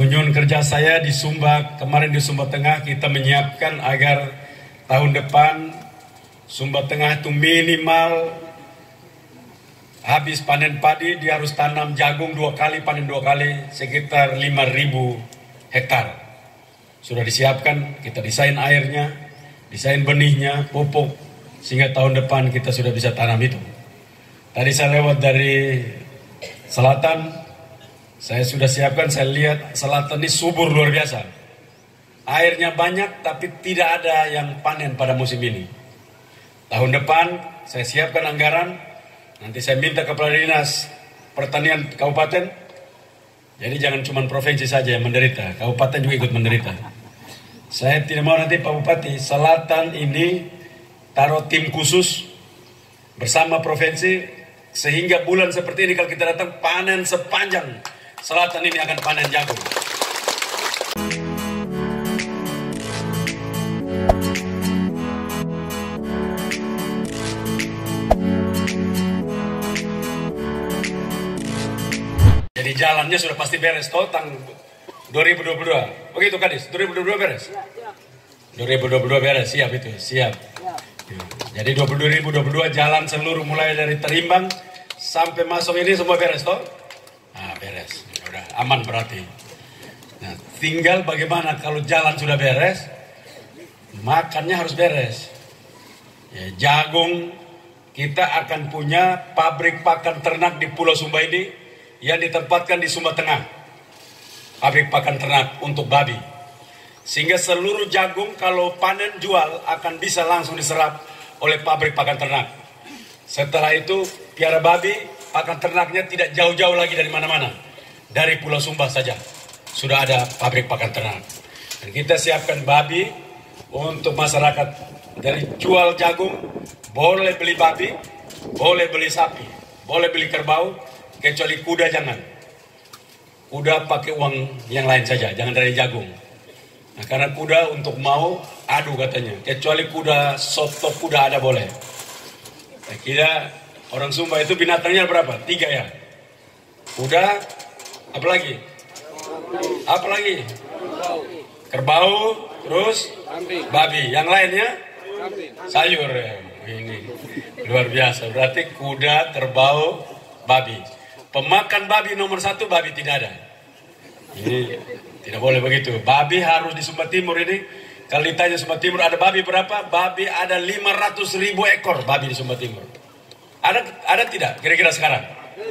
Kunjungan kerja saya di Sumba, kemarin di Sumba Tengah kita menyiapkan agar tahun depan Sumba Tengah itu minimal habis panen padi dia harus tanam jagung 2 kali, panen 2 kali, sekitar 5.000 hektar. Sudah disiapkan, kita desain airnya, desain benihnya, pupuk, sehingga tahun depan kita sudah bisa tanam itu. Tadi saya lewat dari selatan, saya sudah siapkan, saya lihat selatan ini subur luar biasa. Airnya banyak tapi tidak ada yang panen pada musim ini. Tahun depan saya siapkan anggaran, nanti saya minta Kepala Dinas Pertanian Kabupaten. Jadi jangan cuma provinsi saja yang menderita, kabupaten juga ikut menderita. Saya tidak mau nanti Pak Bupati, selatan ini taruh tim khusus bersama provinsi, sehingga bulan seperti ini kalau kita datang panen sepanjang selatan ini akan panen jagung. Jadi jalannya sudah pasti beres toh tahun 2022. Begitu Kadis, 2022 beres? 2022 beres, siap itu, siap. Jadi 2022 jalan seluruh mulai dari Terimbang sampai masuk ini semua beres toh? Nah, beres. Udah aman berarti. Nah, tinggal bagaimana kalau jalan sudah beres, makannya harus beres. Ya, jagung, kita akan punya pabrik pakan ternak di Pulau Sumba ini yang ditempatkan di Sumba Tengah. Pabrik pakan ternak untuk babi. Sehingga seluruh jagung kalau panen jual akan bisa langsung diserap oleh pabrik pakan ternak. Setelah itu piara babi, pakan ternaknya tidak jauh-jauh lagi dari mana-mana. Dari Pulau Sumba saja sudah ada pabrik pakan ternak. Dan kita siapkan babi untuk masyarakat. Dari jual jagung, boleh beli babi, boleh beli sapi, boleh beli kerbau, kecuali kuda jangan. Kuda pakai uang yang lain saja, jangan dari jagung. Nah, karena kuda untuk mau adu katanya, kecuali kuda soto kuda ada boleh. Saya kira orang Sumba itu binatangnya berapa? 3 ya. Kuda, apalagi? Apalagi? Kerbau, terus babi. Yang lainnya? Sayur. Ini luar biasa. Berarti kuda, kerbau, babi. Pemakan babi nomor 1 babi tidak ada. Ini tidak boleh begitu. Babi harus di Sumba Timur ini. Kalau ditanya Sumba Timur ada babi berapa? Babi ada 500.000 ekor babi di Sumba Timur. Ada tidak kira-kira sekarang?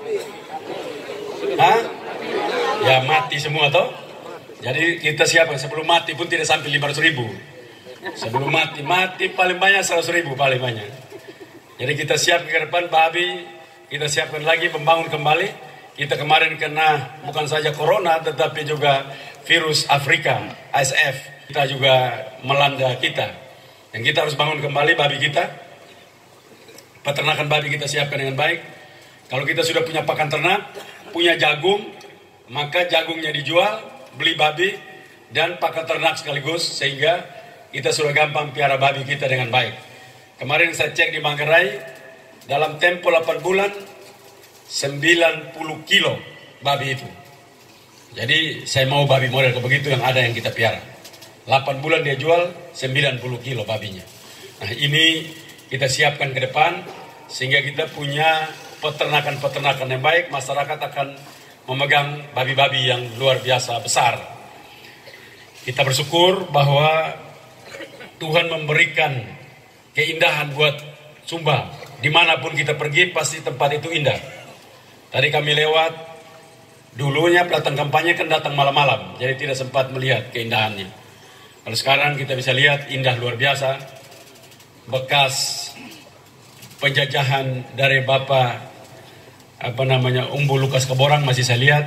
Hah? Ya mati semua toh. Jadi kita siapkan sebelum mati pun tidak sampai 500.000. Sebelum mati paling banyak 100.000 paling banyak. Jadi kita siapkan ke depan babi, kita siapkan lagi membangun kembali. Kita kemarin kena bukan saja corona tetapi juga virus Afrika, ASF. Kita juga melanda kita. Dan kita harus bangun kembali babi kita. Peternakan babi kita siapkan dengan baik. Kalau kita sudah punya pakan ternak, punya jagung, maka jagungnya dijual, beli babi, dan pakan ternak sekaligus, sehingga kita sudah gampang piara babi kita dengan baik. Kemarin saya cek di Manggarai, dalam tempo 8 bulan, 90 kilo babi itu. Jadi saya mau babi model begitu yang ada yang kita piara. 8 bulan dia jual 90 kilo babinya. Nah ini kita siapkan ke depan, sehingga kita punya peternakan-peternakan yang baik, masyarakat akan memegang babi-babi yang luar biasa besar. Kita bersyukur bahwa Tuhan memberikan keindahan buat Sumba. Dimanapun kita pergi pasti tempat itu indah. Tadi kami lewat, dulunya pelatihan kampanye kan datang malam-malam, jadi tidak sempat melihat keindahannya. Kalau sekarang kita bisa lihat indah luar biasa. Bekas penjajahan dari Bapak Umbu Lukas Keborang masih saya lihat.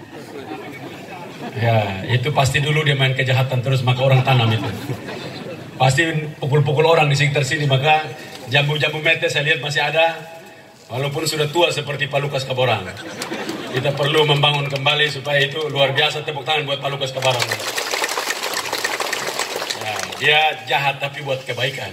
Ya, itu pasti dulu dia main kejahatan terus maka orang tanam itu. Pasti pukul-pukul orang di sekitar sini, maka jambu-jambu mete saya lihat masih ada. Walaupun sudah tua seperti Pak Lukas Keborang. Kita perlu membangun kembali supaya itu luar biasa. Tepuk tangan buat Pak Lukas Keborang. Ya, dia jahat tapi buat kebaikan.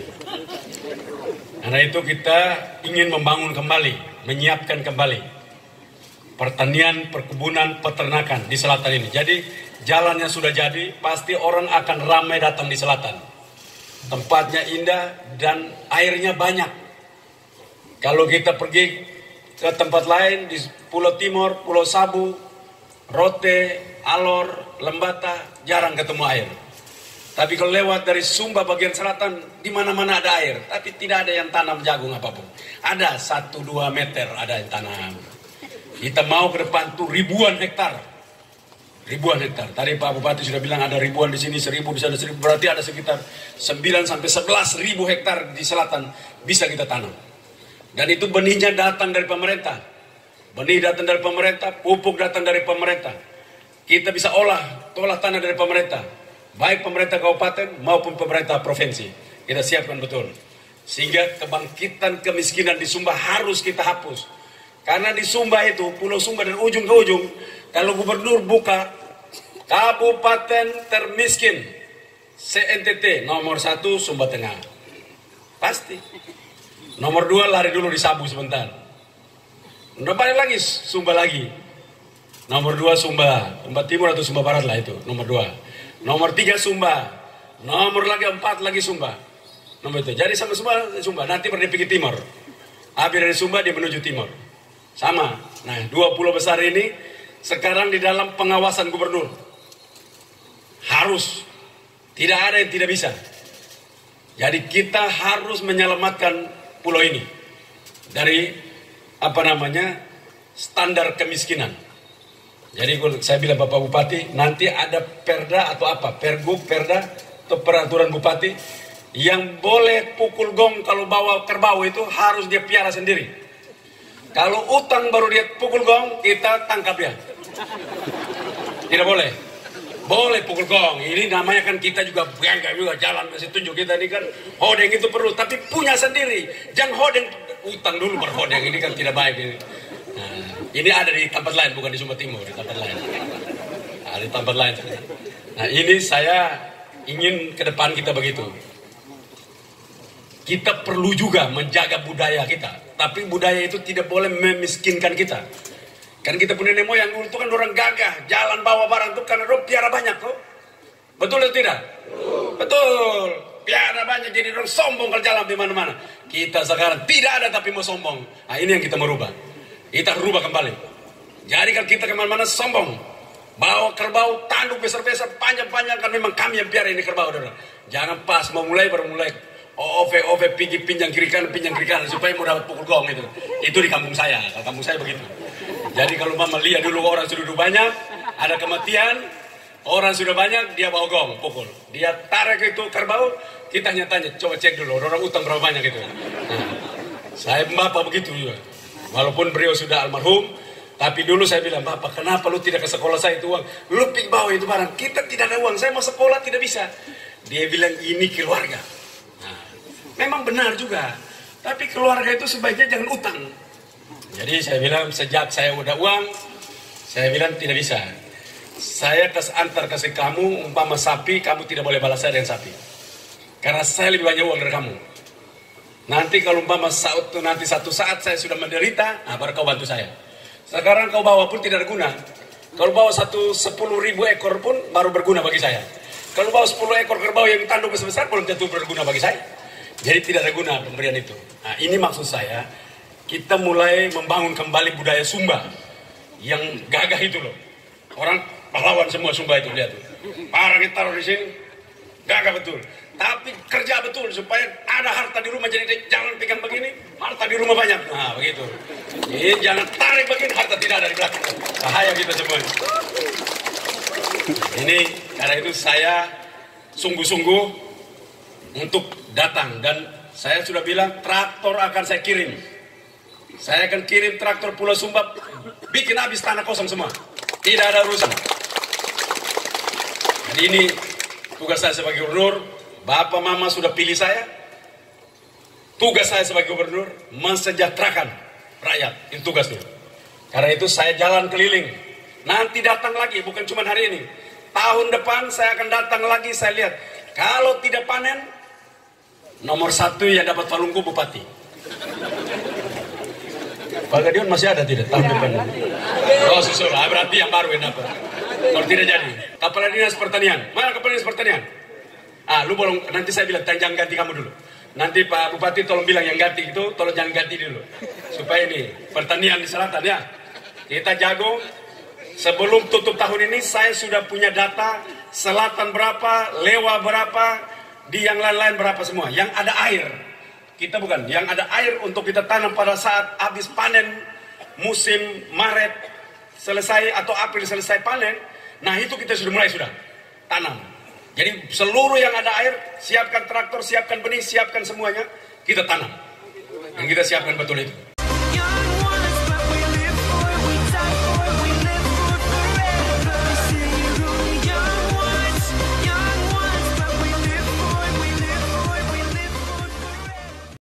Karena itu kita ingin membangun kembali, menyiapkan kembali. pertanian, perkebunan, peternakan di selatan ini. Jadi jalannya sudah jadi, pasti orang akan ramai datang di selatan. Tempatnya indah dan airnya banyak. Kalau kita pergi ke tempat lain di Pulau Timur, Pulau Sabu, Rote, Alor, Lembata, jarang ketemu air. Tapi kalau lewat dari Sumba bagian selatan, di mana-mana ada air. Tapi tidak ada yang tanam jagung apapun. Ada 1-2 meter ada yang tanam. Kita mau ke depan tuh ribuan hektar. Ribuan hektar. Tadi Pak Bupati sudah bilang ada ribuan di sini, 1000 di sana 1000. Berarti ada sekitar 9-11 ribu hektar di selatan bisa kita tanam. Dan itu benihnya datang dari pemerintah. Benih datang dari pemerintah, pupuk datang dari pemerintah. Kita bisa olah tanah dari pemerintah. Baik pemerintah kabupaten maupun pemerintah provinsi. Kita siapkan betul. Sehingga kebangkitan kemiskinan di Sumba harus kita hapus. Karena di Sumba itu, Pulau Sumba dari ujung ke ujung, kalau gubernur buka kabupaten termiskin se-NTT, nomor 1 Sumba Tengah. Pasti. Nomor 2 lari dulu di Sabu sebentar. Udah balik lagi, Sumba lagi. Nomor 2 Sumba Timur atau Sumba Barat lah itu, nomor 2. Nomor 3 Sumba. Nomor lagi 4 lagi Sumba. Nomor itu. Jadi sama Sumba. Nanti pergi pergi timur. Habis dari Sumba dia menuju timur. Sama. Nah, 2 pulau besar ini sekarang di dalam pengawasan gubernur. Harus. Tidak ada yang tidak bisa. Jadi kita harus menyelamatkan pulau ini dari standar kemiskinan. Jadi kalau saya bilang Bapak Bupati, nanti ada perda atau apa, pergub, perda atau peraturan Bupati yang boleh pukul gong kalau bawa kerbau itu harus dia piara sendiri. Kalau utang baru dia pukul gong, kita tangkap dia. Tidak boleh. Boleh pukul gong. Ini namanya kan kita juga bangga juga jalan kasih tunjuk kita ini kan hodeng itu perlu, tapi punya sendiri. Jangan hodeng utang dulu baru hodeng, ini kan tidak baik ini. Nah, ini ada di tempat lain, bukan di Sumba Timur, di tempat lain. Ada di tempat lain. Nah, ini saya ingin ke depan kita begitu. Kita perlu juga menjaga budaya kita, tapi budaya itu tidak boleh memiskinkan kita. Kan kita punya nenek moyang dulu itu kan orang gagah, jalan bawa barang itu karena orang piara banyak kok. Betul atau tidak? Betul. Piara banyak jadi orang sombong kalau jalan di mana-mana. Kita sekarang tidak ada tapi mau sombong. Nah, ini yang kita merubah. Kita rubah kembali. Jadi kalau kita kemana-mana sombong, bawa kerbau, tanduk besar-besar, panjang-panjang, kan memang kami yang piara ini kerbau. Jangan pas mau mulai baru mulai ove pinjang kiri kanan supaya mau dapat pukul gong itu. Itu di kampung saya. Kalau kampung saya begitu. Jadi kalau mama lihat dulu orang sudah banyak, ada kematian, orang sudah banyak, dia bawa gong pukul. Dia tarik itu kerbau, kita tanya, coba cek dulu orang utang berapa banyak itu. Nah, saya bapak begitu juga. Walaupun beliau sudah almarhum, tapi dulu saya bilang, Bapak, kenapa lu tidak ke sekolah saya itu uang? Lu pergi bawa itu barang, kita tidak ada uang, saya mau sekolah tidak bisa. Dia bilang, ini keluarga. Nah, memang benar juga, tapi keluarga itu sebaiknya jangan utang. Jadi saya bilang, sejak saya udah uang, saya bilang tidak bisa. Saya antar kasih kamu, umpama sapi, kamu tidak boleh balas saya dengan sapi. Karena saya lebih banyak uang dari kamu. Nanti kalau umpama nanti satu saat saya sudah menderita, nah baru kau bantu saya. Sekarang kau bawa pun tidak ada guna. Kalau bawa 10.000 ekor pun baru berguna bagi saya. Kalau bawa 10 ekor kerbau yang tanduk besar belum tentu berguna bagi saya. Jadi tidak ada guna pemberian itu. Nah, ini maksud saya, kita mulai membangun kembali budaya Sumba yang gagah itu loh. Orang pahlawan semua Sumba itu, lihat tuh. Parang kita taruh di sini, gagah betul. Tapi kerja betul supaya ada harta di rumah, jadi jangan pegang begini, harta di rumah banyak. Nah begitu. Jadi jangan tarik begini, harta tidak ada di belakang. Bahaya kita semua. Ini karena itu saya sungguh-sungguh untuk datang, dan saya sudah bilang traktor akan saya kirim. Saya akan kirim traktor Pulau Sumba, bikin habis tanah kosong semua. Tidak ada urusan. Jadi ini tugas saya sebagai gubernur. Bapak mama sudah pilih saya. Tugas saya sebagai gubernur mensejahterakan rakyat. Itu tugasnya. Karena itu saya jalan keliling. Nanti datang lagi, bukan cuma hari ini. Tahun depan saya akan datang lagi, saya lihat. Kalau tidak panen, nomor 1 yang dapat Falunggu Bupati. Pak Gadion masih ada tidak tahun depan? Oh susul, berarti yang baru yang dapat. Kalau tidak jadi, Kepala Dinas Pertanian, mana Kepala Dinas Pertanian? Lu bolong, nanti saya bilang, jangan ganti kamu dulu. Nanti Pak Bupati tolong bilang yang ganti itu, tolong jangan ganti dulu. Supaya ini, pertanian di selatan ya. Kita jago, sebelum tutup tahun ini saya sudah punya data, selatan berapa, lewa berapa, di yang lain-lain berapa semua. Yang ada air, kita bukan, yang ada air untuk kita tanam pada saat habis panen, musim Maret selesai atau April selesai panen. Nah itu kita sudah mulai tanam. Jadi seluruh yang ada air, siapkan traktor, siapkan benih, siapkan semuanya, kita tanam. Dan kita siapkan betul itu.